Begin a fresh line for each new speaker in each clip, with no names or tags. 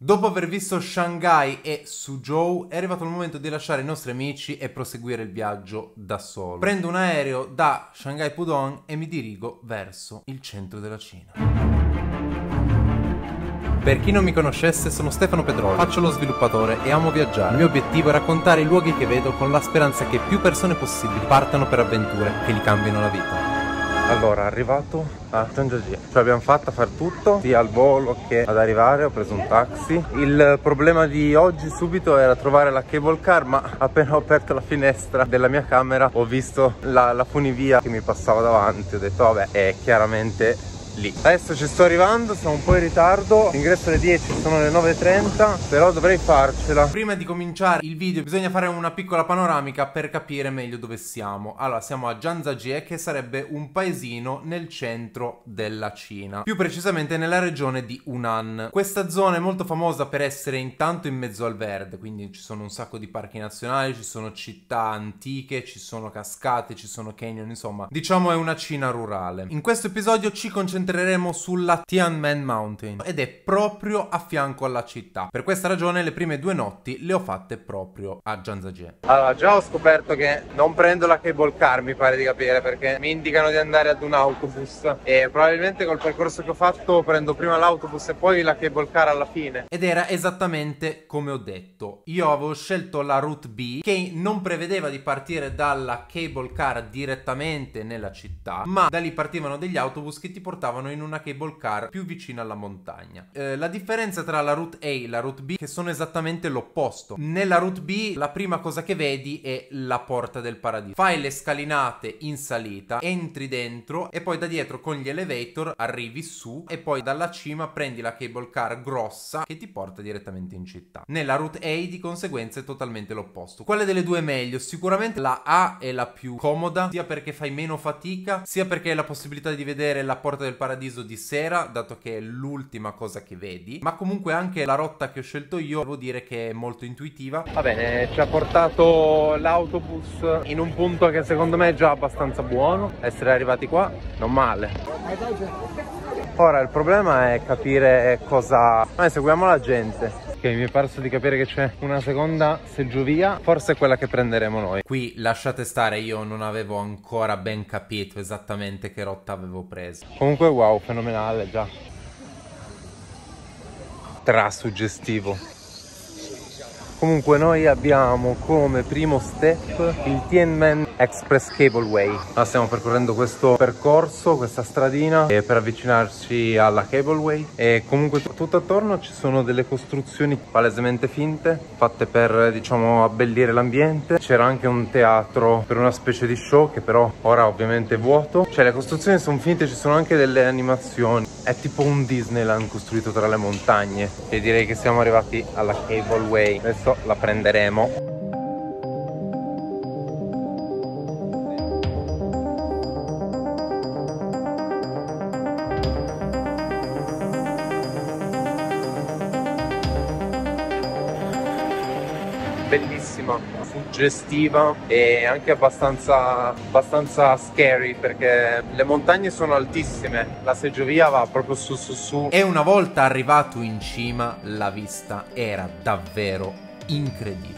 Dopo aver visto Shanghai e Suzhou, è arrivato il momento di lasciare i nostri amici e proseguire il viaggio da solo. Prendo un aereo da Shanghai Pudong e mi dirigo verso il centro della Cina. Per chi non mi conoscesse, sono Stefano Pedroli, faccio lo sviluppatore e amo viaggiare. Il mio obiettivo è raccontare i luoghi che vedo con la speranza che più persone possibili partano per avventure che gli cambino la vita. Allora, arrivato a Zhangjiajie, ce l'abbiamo fatta a far tutto, sia al volo che ad arrivare, ho preso un taxi. Il problema di oggi subito era trovare la cable car, ma appena ho aperto la finestra della mia camera ho visto la funivia che mi passava davanti, ho detto vabbè, è chiaramente lì. Adesso ci sto arrivando, siamo un po' in ritardo, l'ingresso alle 10, sono le 9:30, però dovrei farcela. Prima di cominciare il video bisogna fare una piccola panoramica per capire meglio dove siamo. Allora, siamo a Zhangjiajie, che sarebbe un paesino nel centro della Cina, più precisamente nella regione di Hunan. Questa zona è molto famosa per essere intanto in mezzo al verde, quindi ci sono un sacco di parchi nazionali, ci sono città antiche, ci sono cascate, ci sono canyon, insomma, diciamo è una Cina rurale. In questo episodio ci concentreremo sulla Tianmen Mountain ed è proprio a fianco alla città. Per questa ragione le prime 2 notti le ho fatte proprio a Zhangjiajie. Allora, già ho scoperto che non prendo la cable car, mi pare di capire, perché mi indicano di andare ad un autobus e probabilmente col percorso che ho fatto prendo prima l'autobus e poi la cable car alla fine. Ed era esattamente come ho detto. Io avevo scelto la route B, che non prevedeva di partire dalla cable car direttamente nella città, ma da lì partivano degli autobus che ti portavano in una cable car più vicina alla montagna. La differenza tra la route A e la route B è che sono esattamente l'opposto. Nella route B la prima cosa che vedi è la porta del paradiso. Fai le scalinate in salita, entri dentro e poi da dietro con gli elevator arrivi su e poi dalla cima prendi la cable car grossa che ti porta direttamente in città. Nella route A di conseguenza è totalmente l'opposto. Quale delle due è meglio? Sicuramente la A è la più comoda, sia perché fai meno fatica, sia perché hai la possibilità di vedere la porta del paradiso di sera, dato che è l'ultima cosa che vedi, ma comunque anche la rotta che ho scelto io devo dire che è molto intuitiva. Va bene, ci ha portato l'autobus in un punto che secondo me è già abbastanza buono. Essere arrivati qua, non male. Ora il problema è capire cosa... Noi seguiamo la gente. Ok, mi è parso di capire che c'è una seconda seggiovia, forse è quella che prenderemo noi. Qui lasciate stare, io non avevo ancora ben capito esattamente che rotta avevo preso. Comunque wow, fenomenale già. Suggestivo. Comunque noi abbiamo come primo step il Tianmen Express Cableway. Stiamo percorrendo questo percorso, questa stradina per avvicinarci alla Cableway e comunque tutto attorno ci sono delle costruzioni palesemente finte, fatte per, diciamo, abbellire l'ambiente. C'era anche un teatro per una specie di show che però ora ovviamente è vuoto. Cioè le costruzioni sono finte, ci sono anche delle animazioni. È tipo un Disneyland costruito tra le montagne e direi che siamo arrivati alla Cableway. Adesso la prenderemo. Bellissima, suggestiva e anche abbastanza scary, perché le montagne sono altissime, la seggiovia va proprio su e una volta arrivato in cima la vista era davvero incredibile.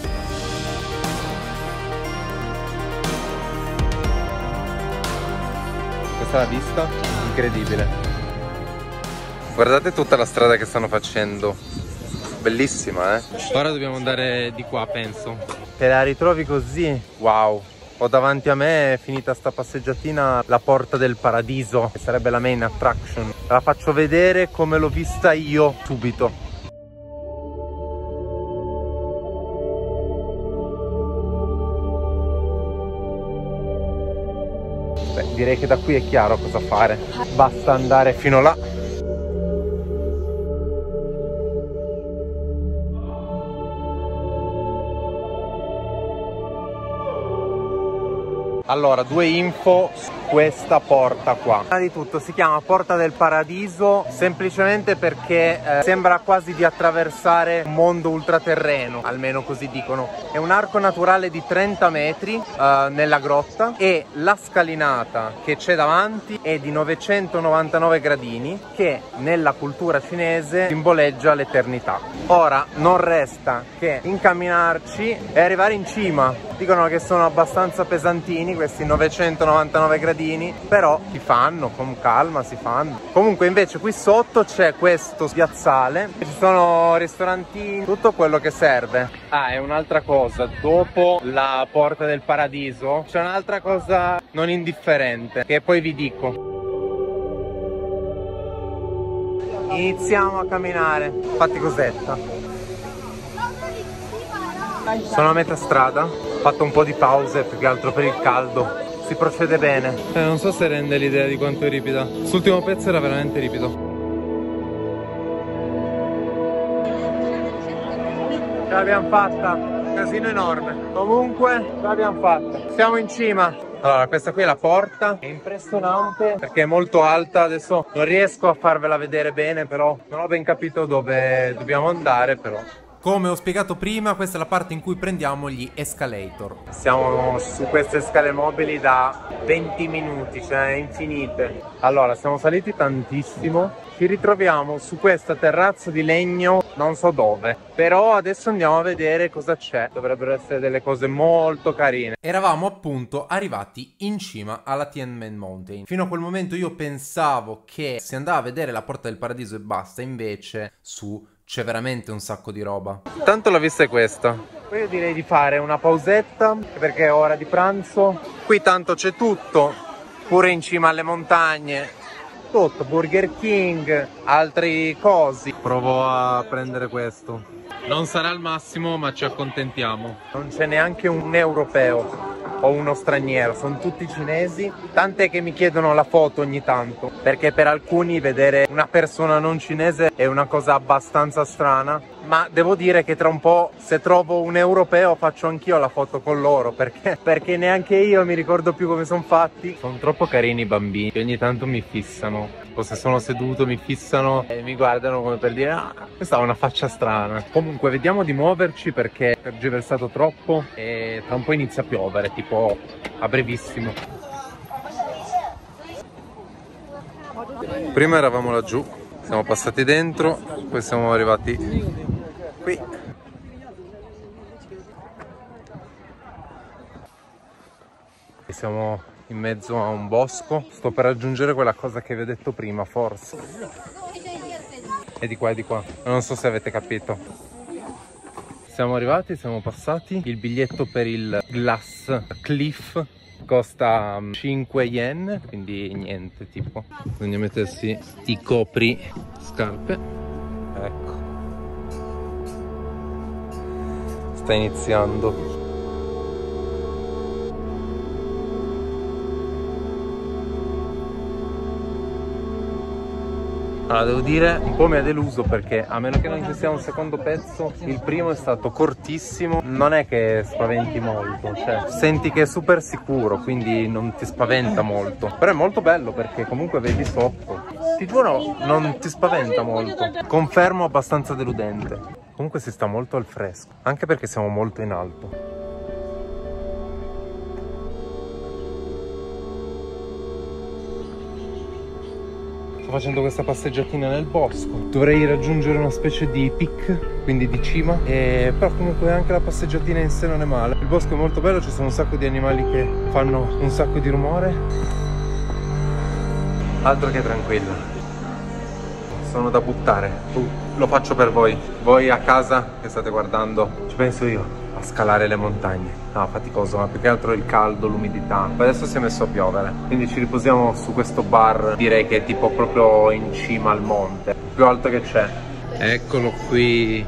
Questa è la vista, incredibile. Guardate tutta la strada che stanno facendo. Bellissima, eh? Ora dobbiamo andare di qua, penso. Te la ritrovi così? Wow. Ho davanti a me, finita sta passeggiatina, la porta del paradiso, che sarebbe la main attraction. La faccio vedere come l'ho vista io subito. Beh, direi che da qui è chiaro cosa fare. Basta andare fino là. Allora, due info su questa porta qua. Prima di tutto si chiama Porta del Paradiso semplicemente perché sembra quasi di attraversare un mondo ultraterreno, almeno così dicono. È un arco naturale di 30 metri nella grotta e la scalinata che c'è davanti è di 999 gradini, che nella cultura cinese simboleggia l'eternità. Ora non resta che incamminarci e arrivare in cima. Dicono che sono abbastanza pesantini questi 999 gradini, però si fanno con calma, si fanno. Comunque invece qui sotto c'è questo piazzale, ci sono ristorantini, tutto quello che serve. Ah, e un'altra cosa, dopo la Porta del Paradiso c'è un'altra cosa non indifferente che poi vi dico. Iniziamo a camminare, fatti cosetta. Sono a metà strada, ho fatto un po' di pause più che altro per il caldo. Si procede bene. Non so se rende l'idea di quanto è ripida. Quest'ultimo pezzo era veramente ripido. Ce l'abbiamo fatta, un casino enorme. Comunque ce l'abbiamo fatta. Siamo in cima. Allora, questa qui è la porta, è impressionante perché è molto alta. Adesso non riesco a farvela vedere bene, però non ho ben capito dove dobbiamo andare, però. Come ho spiegato prima, questa è la parte in cui prendiamo gli escalator. Siamo su queste scale mobili da 20 minuti, cioè infinite. Allora, siamo saliti tantissimo. Ci ritroviamo su questa terrazza di legno, non so dove. Però adesso andiamo a vedere cosa c'è. Dovrebbero essere delle cose molto carine. Eravamo appunto arrivati in cima alla Tianmen Mountain. Fino a quel momento io pensavo che si andava a vedere la Porta del Paradiso e basta. Invece c'è veramente un sacco di roba. Tanto la vista è questa. Poi io direi di fare una pausetta perché è ora di pranzo. Qui tanto c'è tutto, pure in cima alle montagne. Tutto, Burger King, altri cosi. Provo a prendere questo. Non sarà il massimo, ma ci accontentiamo. Non c'è neanche un europeo o uno straniero, sono tutti cinesi, tant'è che mi chiedono la foto ogni tanto, perché per alcuni vedere una persona non cinese è una cosa abbastanza strana, ma devo dire che tra un po', se trovo un europeo, faccio anch'io la foto con loro, perché neanche io mi ricordo più come sono fatti. Sono troppo carini i bambini, ogni tanto mi fissano, o se sono seduto mi fissano e mi guardano come per dire ah, questa ha una faccia strana. Comunque vediamo di muoverci perché è giversato troppo e tra un po' inizia a piovere, tipo a brevissimo. Prima eravamo laggiù, siamo passati dentro, poi siamo arrivati qui. Siamo in mezzo a un bosco, sto per raggiungere quella cosa che vi ho detto prima, forse. E di qua e di qua, non so se avete capito. Siamo arrivati, siamo passati. Il biglietto per il Glass Cliff costa 5 yen, quindi niente tipo. Bisogna mettersi i copri scarpe. Ecco. Sta iniziando. Allora, devo dire, un po' mi ha deluso perché a meno che non ci sia un secondo pezzo, il primo è stato cortissimo, non è che spaventi molto, cioè senti che è super sicuro, quindi non ti spaventa molto, però è molto bello perché comunque vedi sotto, ti giuro non ti spaventa molto, confermo abbastanza deludente, comunque si sta molto al fresco, anche perché siamo molto in alto. Facendo questa passeggiatina nel bosco, dovrei raggiungere una specie di pic, quindi di cima, però comunque anche la passeggiatina in sé non è male. Il bosco è molto bello, ci sono un sacco di animali che fanno un sacco di rumore, altro che tranquillo. Sono da buttare, lo faccio per voi a casa che state guardando, ci penso io a scalare le montagne. No, faticoso, ma più che altro il caldo, l'umidità. Adesso si è messo a piovere, quindi ci riposiamo su questo bar, direi che è tipo proprio in cima al monte, il più alto che c'è. Eccolo qui.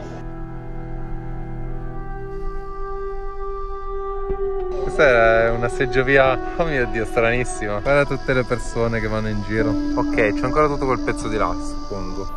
Questa è una seggiovia, oh mio Dio, stranissima. Guarda tutte le persone che vanno in giro. Ok, c'è ancora tutto quel pezzo di là, suppongo.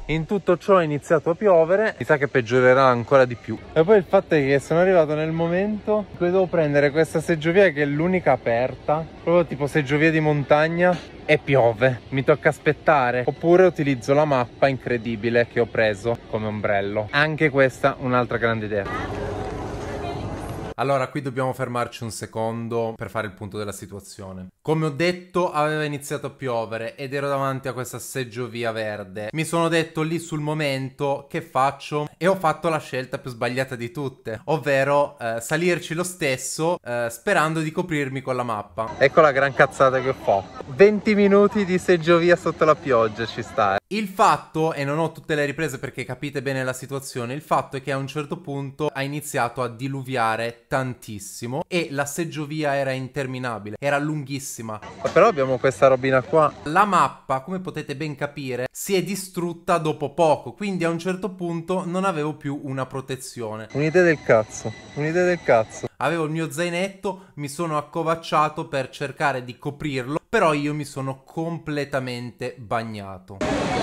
In tutto ciò è iniziato a piovere, mi sa che peggiorerà ancora di più. E poi il fatto è che sono arrivato nel momento in cui devo prendere questa seggiovia che è l'unica aperta, proprio tipo seggiovia di montagna, e piove. Mi tocca aspettare, oppure utilizzo la mappa incredibile che ho preso come ombrello. Anche questa un'altra grande idea. Allora, qui dobbiamo fermarci un secondo per fare il punto della situazione. Come ho detto, aveva iniziato a piovere ed ero davanti a questa seggiovia verde. Mi sono detto lì sul momento, che faccio? E ho fatto la scelta più sbagliata di tutte, ovvero salirci lo stesso sperando di coprirmi con la mappa. Ecco la gran cazzata che ho fatto. 20 minuti di seggiovia sotto la pioggia ci sta. Il fatto, e non ho tutte le riprese perché capite bene la situazione, il fatto è che a un certo punto ha iniziato a diluviare tantissimo e la seggiovia era interminabile, era lunghissima. Però abbiamo questa robina qua. La mappa, come potete ben capire, si è distrutta dopo poco, quindi a un certo punto non avevo più una protezione. Un'idea del cazzo, un'idea del cazzo. Avevo il mio zainetto, mi sono accovacciato per cercare di coprirlo, però io mi sono completamente bagnato.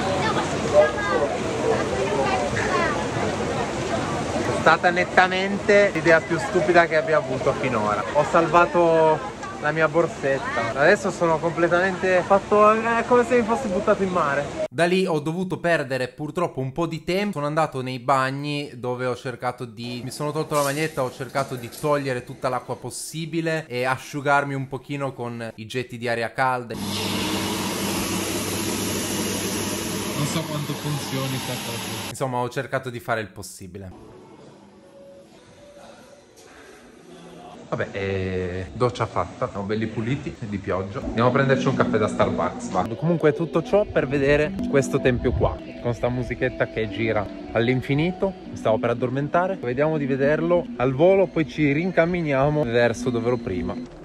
È stata nettamente l'idea più stupida che abbia avuto finora. Ho salvato la mia borsetta. Adesso sono completamente fatto, è come se mi fossi buttato in mare. Da lì ho dovuto perdere purtroppo un po' di tempo. Sono andato nei bagni dove ho cercato di... mi sono tolto la maglietta, ho cercato di togliere tutta l'acqua possibile e asciugarmi un pochino con i getti di aria calda. Non so quanto funzioni questa cosa. Insomma, ho cercato di fare il possibile. Vabbè, doccia fatta, siamo belli puliti di pioggia. Andiamo a prenderci un caffè da Starbucks, va. Comunque tutto ciò per vedere questo tempio qua, con sta musichetta che gira all'infinito. Mi stavo per addormentare. Vediamo di vederlo al volo, poi ci rincamminiamo verso dove ero prima.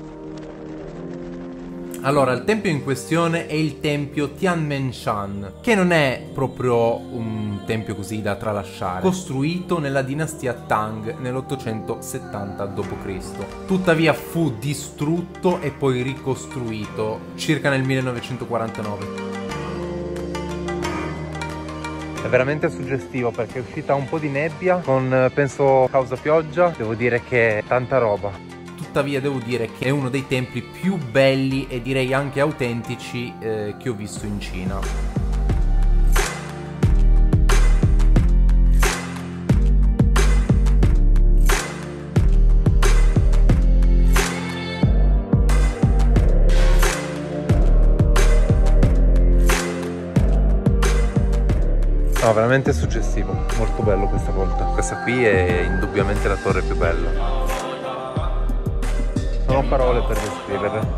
Allora, il tempio in questione è il tempio Tianmenshan, che non è proprio un tempio così da tralasciare, costruito nella dinastia Tang nell'870 d.C. Tuttavia fu distrutto e poi ricostruito circa nel 1949. È veramente suggestivo perché è uscita un po' di nebbia con, penso, causa pioggia. Devo dire che è tanta roba. Tuttavia devo dire che è uno dei templi più belli e direi anche autentici che ho visto in Cina. No, veramente suggestivo, molto bello questa volta. Questa qui è indubbiamente la torre più bella. Non ho parole per descriverla.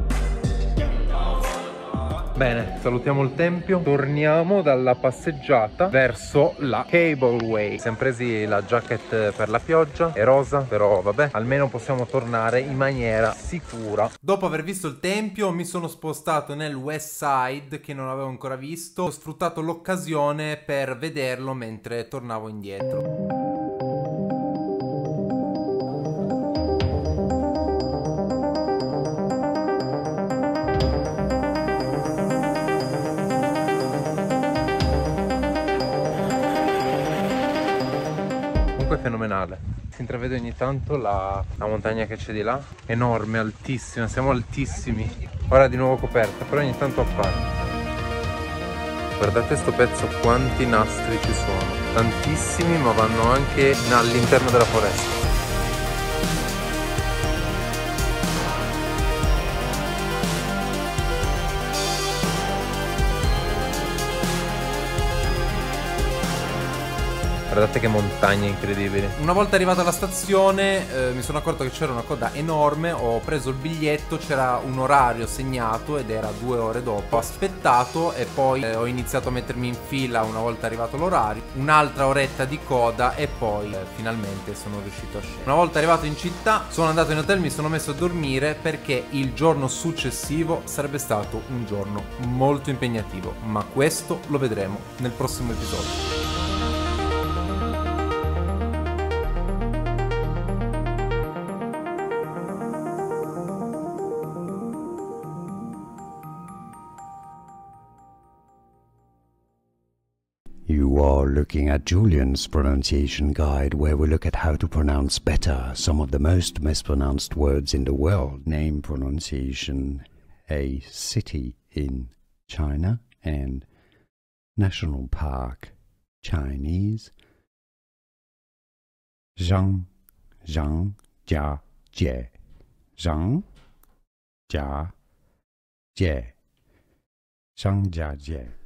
Bene, salutiamo il tempio. Torniamo dalla passeggiata verso la Cableway. Siamo presi la jacket per la pioggia, è rosa, però vabbè, almeno possiamo tornare in maniera sicura. Dopo aver visto il tempio mi sono spostato nel West Side, che non avevo ancora visto. Ho sfruttato l'occasione per vederlo mentre tornavo indietro. È fenomenale. Si intravede ogni tanto la montagna che c'è di là, enorme, altissima, siamo altissimi. Ora di nuovo coperta, però ogni tanto appare. Guardate sto pezzo, quanti nastri ci sono, tantissimi, ma vanno anche all'interno della foresta. Guardate che montagne incredibili. Una volta arrivato alla stazione mi sono accorto che c'era una coda enorme. Ho preso il biglietto, c'era un orario segnato ed era 2 ore dopo. Ho aspettato e poi ho iniziato a mettermi in fila una volta arrivato l'orario. Un'altra oretta di coda e poi finalmente sono riuscito a scendere. Una volta arrivato in città sono andato in hotel, mi sono messo a dormire perché il giorno successivo sarebbe stato un giorno molto impegnativo. Ma questo lo vedremo nel prossimo episodio.
You are looking at Julian's pronunciation guide, where we look at how to pronounce better some of the most mispronounced words in the world. Name pronunciation, a city in China, and national park, Chinese. Zhang, Zhang, Jia, Jie. Zhang, Jia, Jie. Zhang, Jia, Jie.